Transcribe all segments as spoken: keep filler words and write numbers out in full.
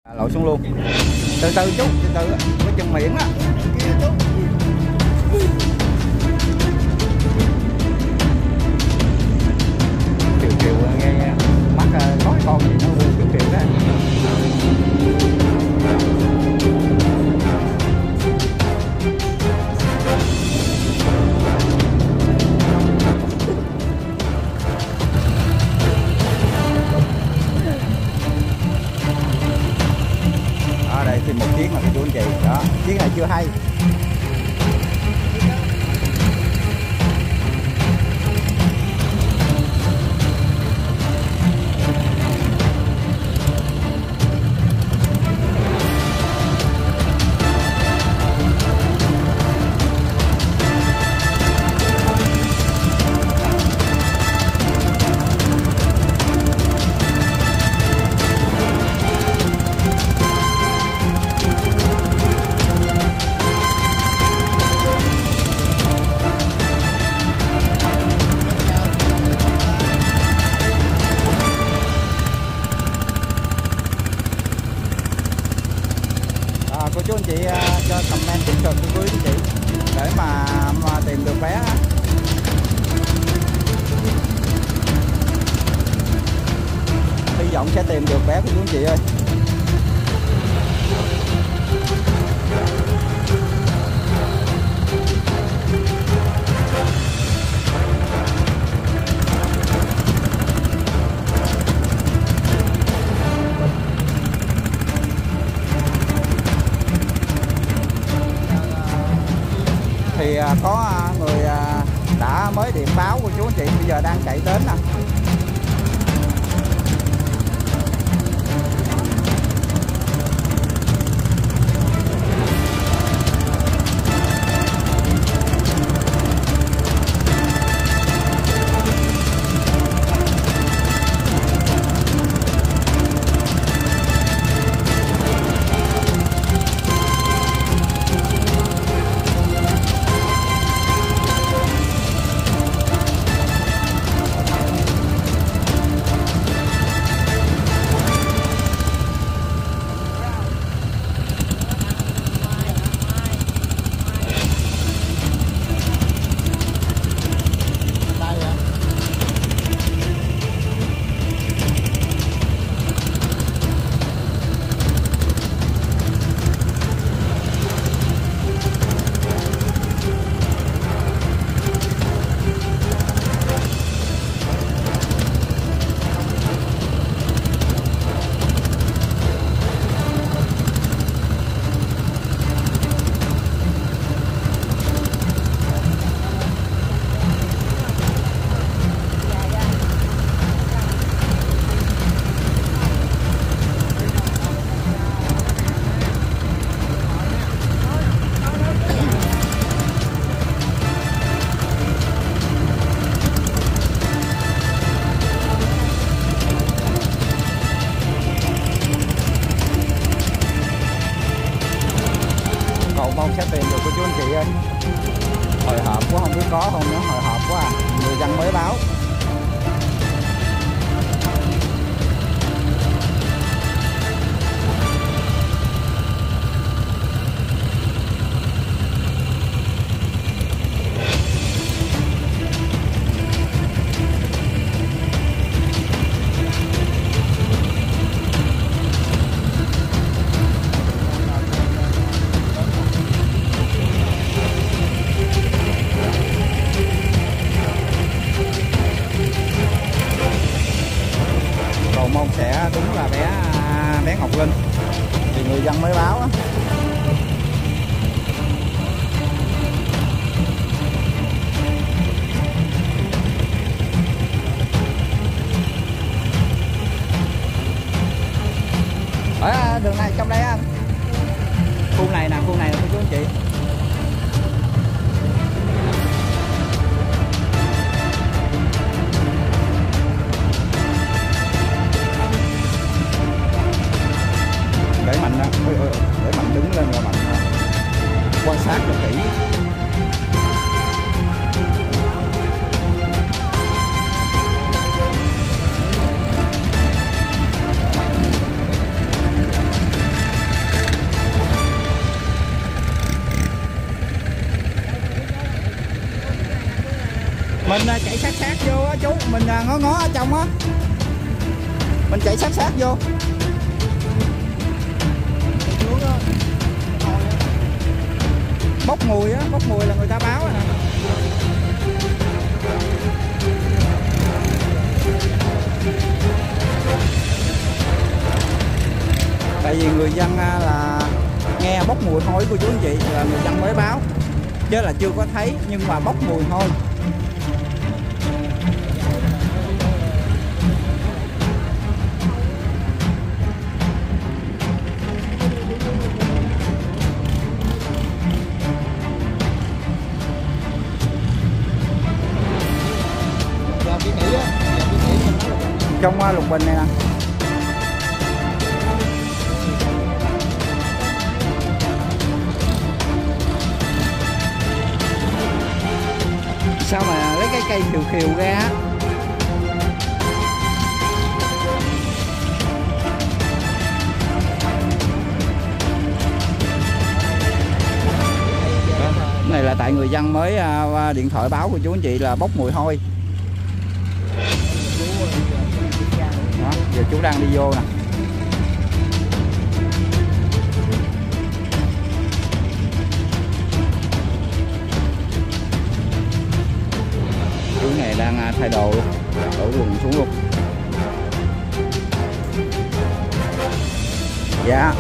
Lội xuống luôn. Từ từ chú, từ từ, có chân miệng á. Kiều Kiều nghe mắt có con gì nó Kiều Kiều đó. Ở đây thêm một chiếc mà chú anh chị đó, chiếc này chưa hay. Cô chú anh chị uh, cho comment tích cực của quý anh chị để mà, mà tìm được vé. Hy vọng sẽ tìm được vé của chú anh chị ơi. Thì có người đã mới điện báo của chú anh chị bây giờ đang chạy đến nè. Cầu mong sẽ tìm được của chú anh chị ơi. Hồi hộp quá, không biết có không nữa, hồi hộp quá à. Người dân mới báo. Mong sẽ đúng là bé bé Ngọc Linh thì người dân mới báo á. Ở đường này trong đây anh, khu này nè, khu này nè chú anh chị. Để mạnh để mạnh đứng lên rồi mạnh quan sát cho kỹ. Mình chạy sát sát vô á chú, mình ngó ngó ở trong á, mình chạy sát sát vô. Bốc mùi á, bốc mùi là người ta báo rồi nè. Tại vì người dân là nghe bốc mùi hôi của chú anh chị là người dân mới báo, chứ là chưa có thấy, nhưng mà bốc mùi hôi. Trong uh, lục bình này nè. Sao mà lấy cái cây khiều khiều ra á. Này là tại người dân mới uh, điện thoại báo của chú anh chị là bốc mùi hôi. Đó, giờ chú đang đi vô nè. Chú này đang thay đồ luôn, đổ quần xuống luôn. Dạ.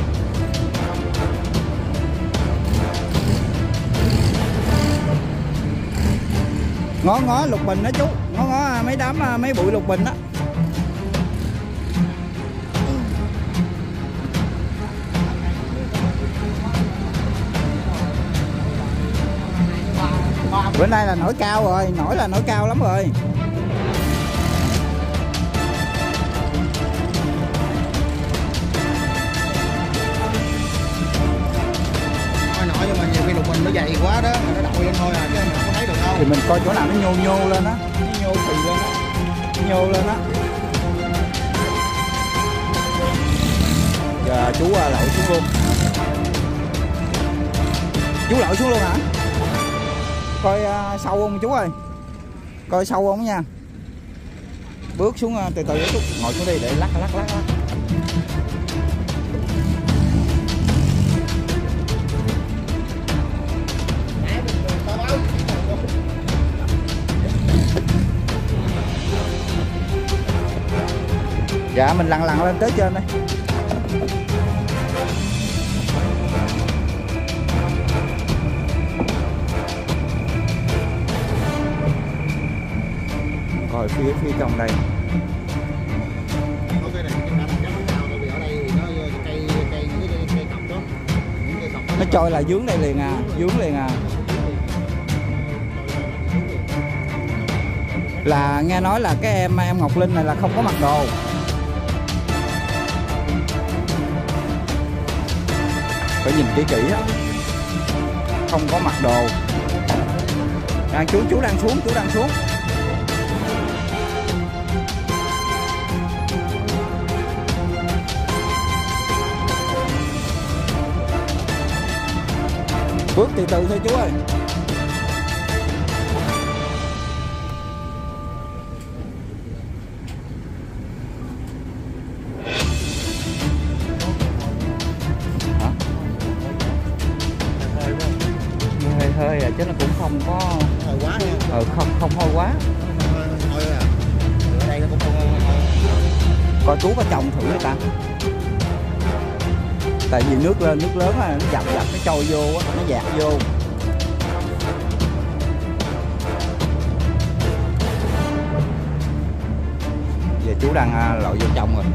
Ngó ngó lục bình đó chú, ngó ngó mấy đám mấy bụi lục bình đó. Bữa nay là nổi cao rồi, nổi là nổi cao lắm rồi. Nổi nổi nhưng mà nhiều khi lục bình nó dày quá đó, nó đậu lên thôi à, chứ mình không thấy được đâu. Thì mình coi chỗ nào nó nhô nhô lên á, nó nhô phì lên á, nhô lên á. Giờ chú lội xuống luôn. Chú lội xuống luôn hả? Coi uh, sâu không chú ơi, coi sâu không nha. Bước xuống uh, từ từ chú, ngồi xuống đi để lắc lắc lắc lắc. Dạ mình lặn lặn lên tới trên đây. Rồi phía phía trong đây. Nó trôi là dướng đây liền à, dướng liền à. Là nghe nói là cái em em Ngọc Linh này là không có mặc đồ. Phải nhìn kỹ kỹ á. Không có mặc đồ. À, chú chú đang xuống, chú đang xuống. Bước từ từ thôi chú ơi. Hả? Hơi hơi à, chứ nó cũng không có hơi quá nha. Ờ, không không hôi quá. Thôi à. Ở đây nó cũng không thôi. Coi chú có trồng thử người ta. Tại vì nước lên, nước lớn á, nó dập dập nó trôi vô á, nó dạt vô. Giờ chú đang lội vô trong rồi.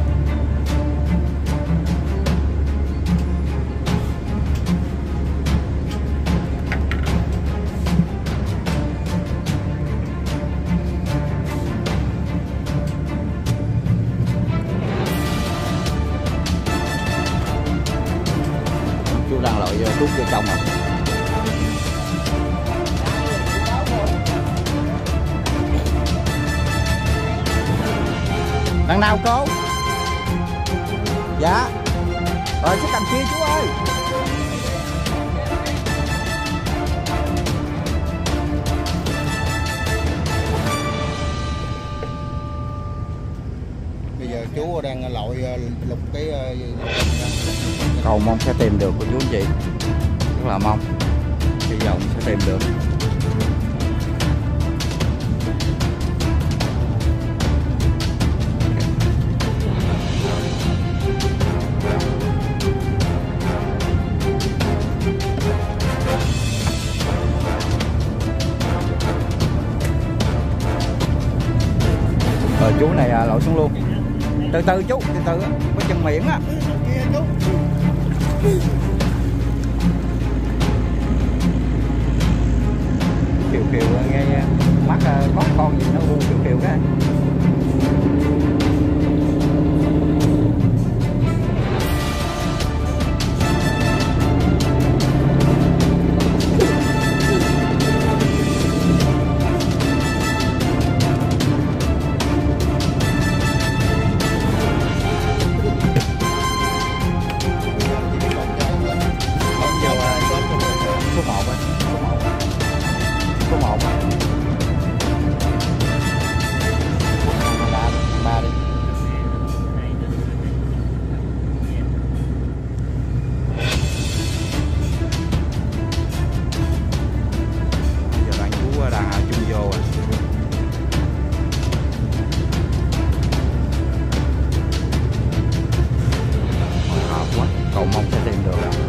Chú đang lội vô, rút vô trong rồi. Đằng nào cô? Dạ. Rồi sẽ cầm kia chú ơi. chú đang lội lục cái cầu mong sẽ tìm được của chú anh chị, rất là mong hy vọng sẽ tìm được. Rồi chú này à, lội xuống luôn. Từ từ chú, từ từ có chân miệng á. Kiều kiều nghe mắt có con gì nó u kiều kiều cái. Cầu mong sẽ tìm được.